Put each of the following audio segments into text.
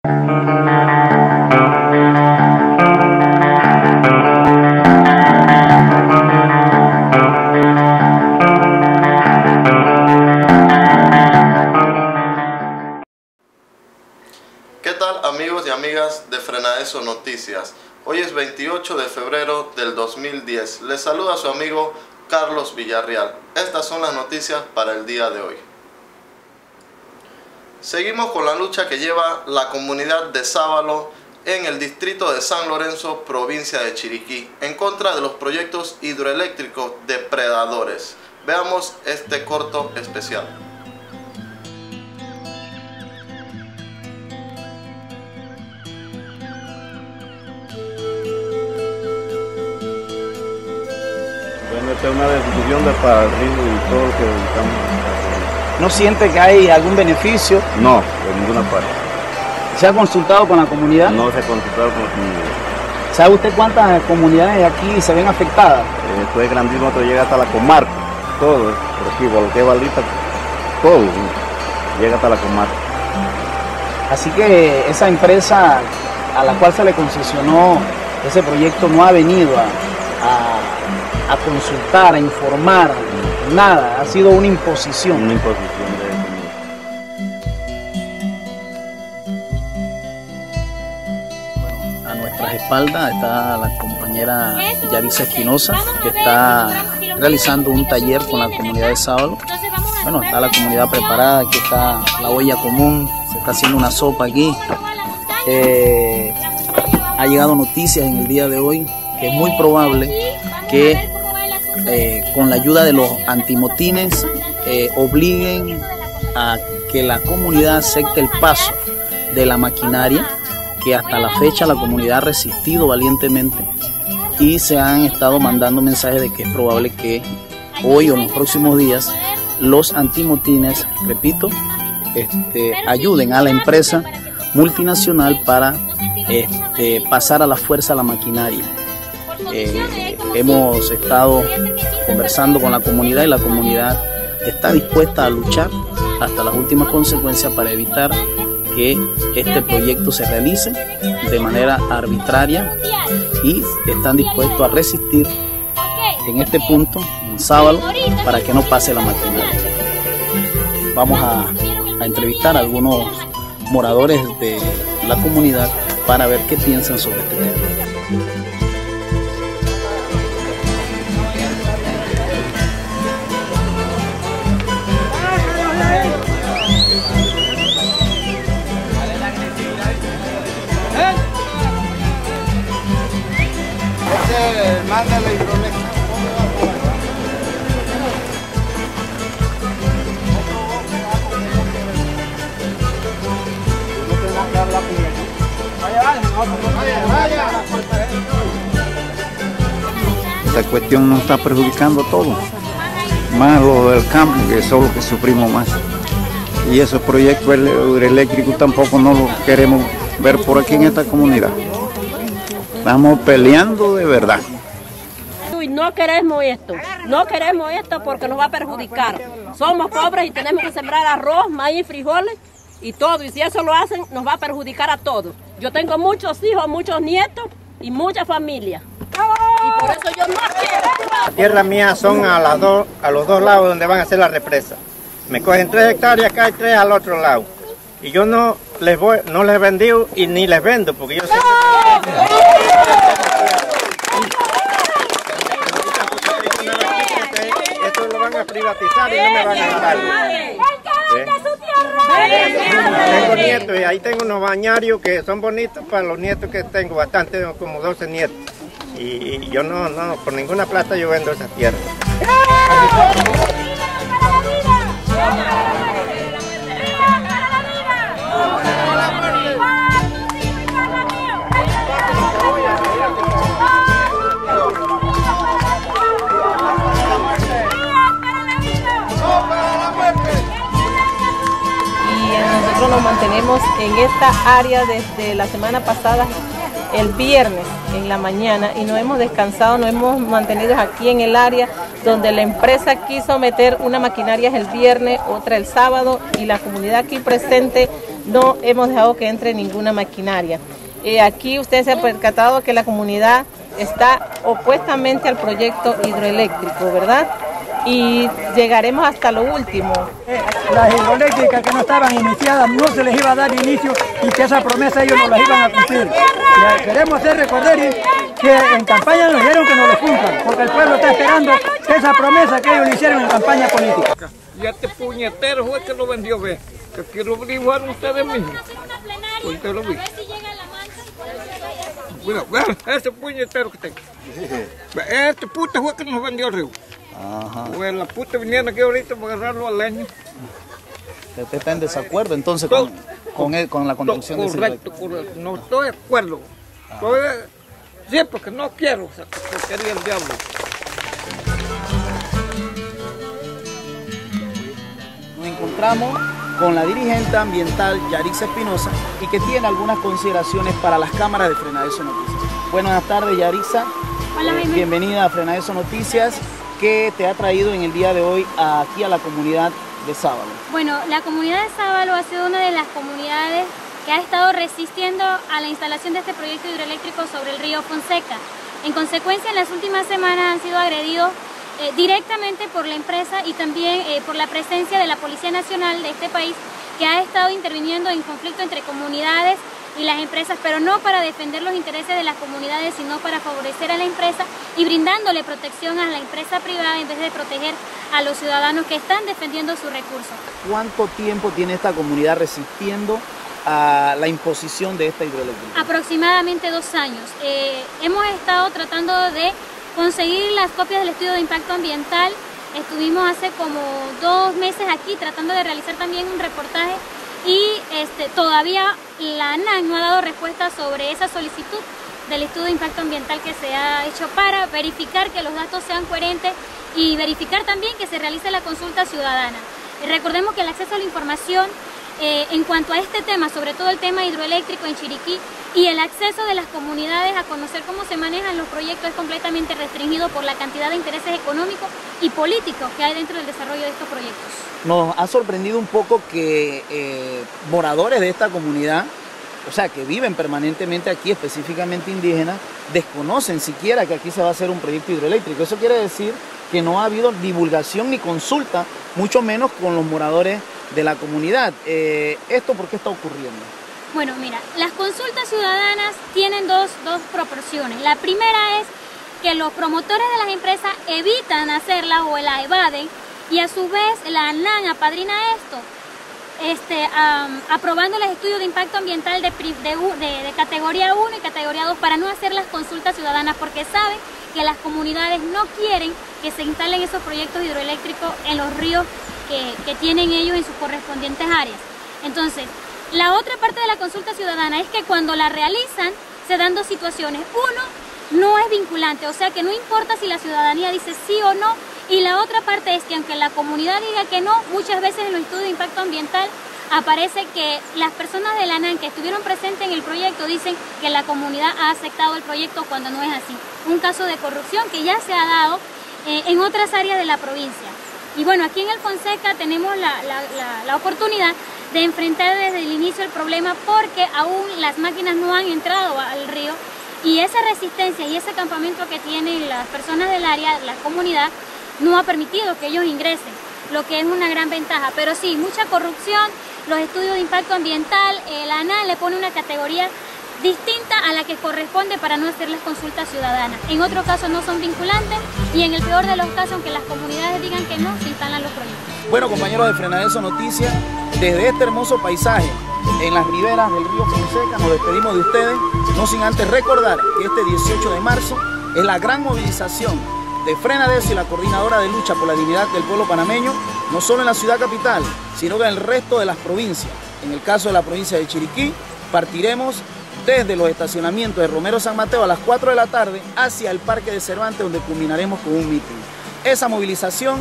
¿Qué tal, amigos y amigas de Frenadeso Noticias? Hoy es 28 de febrero del 2010. Les saluda su amigo Carlos Villarreal. Estas son las noticias para el día de hoy. Seguimos con la lucha que lleva la comunidad de Sábalo en el distrito de San Lorenzo, provincia de Chiriquí, en contra de los proyectos hidroeléctricos depredadores. Veamos este corto especial. Bueno, esta es una decisión del padrino y todo lo que estamos. ¿No siente que hay algún beneficio? No, de ninguna parte. ¿Se ha consultado con la comunidad? No se ha consultado con la comunidad. ¿Sabe usted cuántas comunidades aquí se ven afectadas? Esto es grandísimo, esto llega hasta la comarca, todo, por aquí, Volqué, Balita, todo, llega hasta la comarca. Así que esa empresa a la cual se le concesionó ese proyecto no ha venido a consultar, a informar, nada, ha sido una imposición. Una imposición de eso. Bueno, a nuestras espaldas está la compañera Yarisa Espinosa, que está realizando un taller con la comunidad de Sábalo. Bueno, está la comunidad preparada, aquí está la olla común, se está haciendo una sopa aquí. Ha llegado noticias en el día de hoy que es muy probable que con la ayuda de los antimotines obliguen a que la comunidad acepte el paso de la maquinaria, que hasta la fecha la comunidad ha resistido valientemente, y se han estado mandando mensajes de que es probable que hoy o en los próximos días los antimotines, repito, ayuden a la empresa multinacional para pasar a la fuerza la maquinaria. Hemos estado conversando con la comunidad y la comunidad está dispuesta a luchar hasta las últimas consecuencias para evitar que este proyecto se realice de manera arbitraria, y están dispuestos a resistir en este punto, en Sábalo, para que no pase la maquinaria. Vamos a entrevistar a algunos moradores de la comunidad para ver qué piensan sobre este tema. Mándale hidroeléctrico. Esta cuestión nos está perjudicando todo, más lo del campo, que son los que sufrimos más. Y esos proyectos hidroeléctricos tampoco no los queremos ver por aquí en esta comunidad. Estamos peleando de verdad. No queremos esto porque nos va a perjudicar. Somos pobres y tenemos que sembrar arroz, maíz, frijoles y todo. Y si eso lo hacen, nos va a perjudicar a todos. Yo tengo muchos hijos, muchos nietos y mucha familia. Y por eso yo no quiero. La tierra mía son a los dos lados donde van a hacer la represa. Me cogen 3 hectáreas acá y 3 al otro lado. Y yo no les vendí y ni les vendo porque yo sé que esto lo van a privatizar y no me van a dejar. Tengo nietos y ahí tengo unos bañarios que son bonitos para los nietos que tengo, bastante, como 12 nietos. Y yo no, por ninguna plata yo vendo esa tierra. Nosotros nos mantenemos en esta área desde la semana pasada, el viernes en la mañana, y no hemos descansado, nos hemos mantenido aquí en el área donde la empresa quiso meter una maquinaria el viernes, otra el sábado, y la comunidad aquí presente no hemos dejado que entre ninguna maquinaria. Aquí usted se ha percatado que la comunidad está opuestamente al proyecto hidroeléctrico, ¿verdad? Y llegaremos hasta lo último. Las hidroeléctricas que no estaban iniciadas no se les iba a dar inicio y que esa promesa ellos no las iban a cumplir. Y queremos hacer recordar que en campaña nos dijeron que no lo cumplan, porque el pueblo está esperando esa promesa que ellos le hicieron en campaña política. Y este puñetero fue que lo vendió, ve, que lo averiguaron ustedes mismos. Usted lo vi. Bueno, ese puñetero que tengo. Este puta fue que nos vendió el río. Ajá. Pues la puta vinieron aquí ahorita para agarrarlo al leño. ¿Usted está en desacuerdo entonces con la construcción de ese Correcto, correcto. No estoy de acuerdo. Sí, porque no quiero, o sea, porque quería el diablo. Nos encontramos con la dirigente ambiental Yarixa Espinosa y que tiene algunas consideraciones para las cámaras de Frenadeso Noticias. Buenas tardes, Yarixa. Hola, bienvenida a Frenadeso Noticias. ¿Qué te ha traído en el día de hoy aquí a la comunidad de Sábalo? Bueno, la comunidad de Sábalo ha sido una de las comunidades que ha estado resistiendo a la instalación de este proyecto hidroeléctrico sobre el río Fonseca. En consecuencia, en las últimas semanas han sido agredidos directamente por la empresa y también por la presencia de la Policía Nacional de este país, que ha estado interviniendo en conflicto entre comunidades y las empresas, pero no para defender los intereses de las comunidades, sino para favorecer a la empresa y brindándole protección a la empresa privada en vez de proteger a los ciudadanos que están defendiendo sus recursos. ¿Cuánto tiempo tiene esta comunidad resistiendo a la imposición de esta hidroeléctrica? Aproximadamente 2 años. Hemos estado tratando de conseguir las copias del estudio de impacto ambiental. Estuvimos hace como 2 meses aquí tratando de realizar también un reportaje y todavía la ANAN no ha dado respuesta sobre esa solicitud del estudio de impacto ambiental que se ha hecho para verificar que los datos sean coherentes y verificar también que se realice la consulta ciudadana. Recordemos que el acceso a la información en cuanto a este tema, sobre todo el tema hidroeléctrico en Chiriquí y el acceso de las comunidades a conocer cómo se manejan los proyectos es completamente restringido por la cantidad de intereses económicos y políticos que hay dentro del desarrollo de estos proyectos. Nos ha sorprendido un poco que moradores de esta comunidad, o sea, que viven permanentemente aquí, específicamente indígenas, desconocen siquiera que aquí se va a hacer un proyecto hidroeléctrico. Eso quiere decir que no ha habido divulgación ni consulta, mucho menos con los moradores de la comunidad. ¿Esto por qué está ocurriendo? Bueno, mira, las consultas ciudadanas tienen dos proporciones. La primera es que los promotores de las empresas evitan hacerlas o la evaden y a su vez la ANAN apadrina esto, aprobando los estudios de impacto ambiental de categoría 1 y categoría 2 para no hacer las consultas ciudadanas porque saben que las comunidades no quieren que se instalen esos proyectos hidroeléctricos en los ríos que tienen ellos en sus correspondientes áreas. Entonces, la otra parte de la consulta ciudadana es que cuando la realizan se dan 2 situaciones. Uno, no es vinculante, o sea que no importa si la ciudadanía dice sí o no, y la otra parte es que aunque la comunidad diga que no, muchas veces en los estudios de impacto ambiental aparece que las personas de la ANAN que estuvieron presentes en el proyecto dicen que la comunidad ha aceptado el proyecto cuando no es así. Un caso de corrupción que ya se ha dado en otras áreas de la provincia. Y bueno, aquí en el Fonseca tenemos la oportunidad de enfrentar desde el inicio el problema porque aún las máquinas no han entrado al río y esa resistencia y ese campamento que tienen las personas del área, la comunidad, no ha permitido que ellos ingresen, lo que es una gran ventaja. Pero sí, mucha corrupción, los estudios de impacto ambiental, la ANAN le pone una categoría distinta a la que corresponde para no hacer las consultas ciudadanas. En otros casos no son vinculantes y en el peor de los casos, aunque las comunidades digan que no, se instalan los proyectos. Bueno, compañeros de Frenadeso Noticias, desde este hermoso paisaje en las riberas del río Fonseca nos despedimos de ustedes, no sin antes recordar que este 18 de marzo es la gran movilización de Frenadeso y la Coordinadora de Lucha por la Dignidad del Pueblo Panameño, no solo en la ciudad capital, sino en el resto de las provincias. En el caso de la provincia de Chiriquí, partiremos desde los estacionamientos de Romero San Mateo a las 4 de la tarde hacia el Parque de Cervantes, donde culminaremos con un mitin. Esa movilización,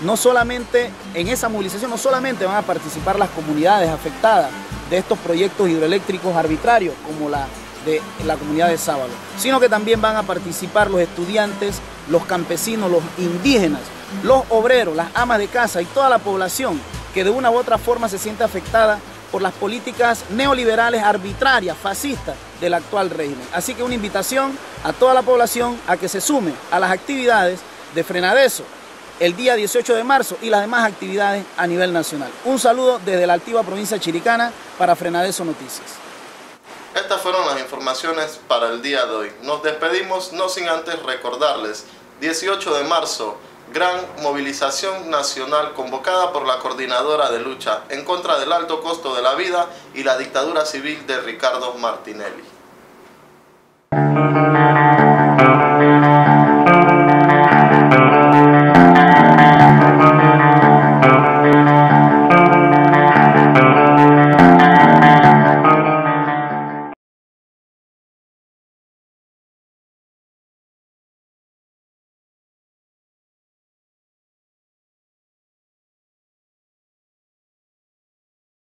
en esa movilización no solamente van a participar las comunidades afectadas de estos proyectos hidroeléctricos arbitrarios, como la de la comunidad de Sábalo, sino que también van a participar los estudiantes, los campesinos, los indígenas, los obreros, las amas de casa y toda la población que de una u otra forma se siente afectada por las políticas neoliberales arbitrarias, fascistas del actual régimen. Así que una invitación a toda la población a que se sume a las actividades de Frenadeso el día 18 de marzo y las demás actividades a nivel nacional. Un saludo desde la altiva provincia chiricana para Frenadeso Noticias. Estas fueron las informaciones para el día de hoy. Nos despedimos no sin antes recordarles, 18 de marzo, gran movilización nacional convocada por la Coordinadora de Lucha en contra del alto costo de la vida y la dictadura civil de Ricardo Martinelli.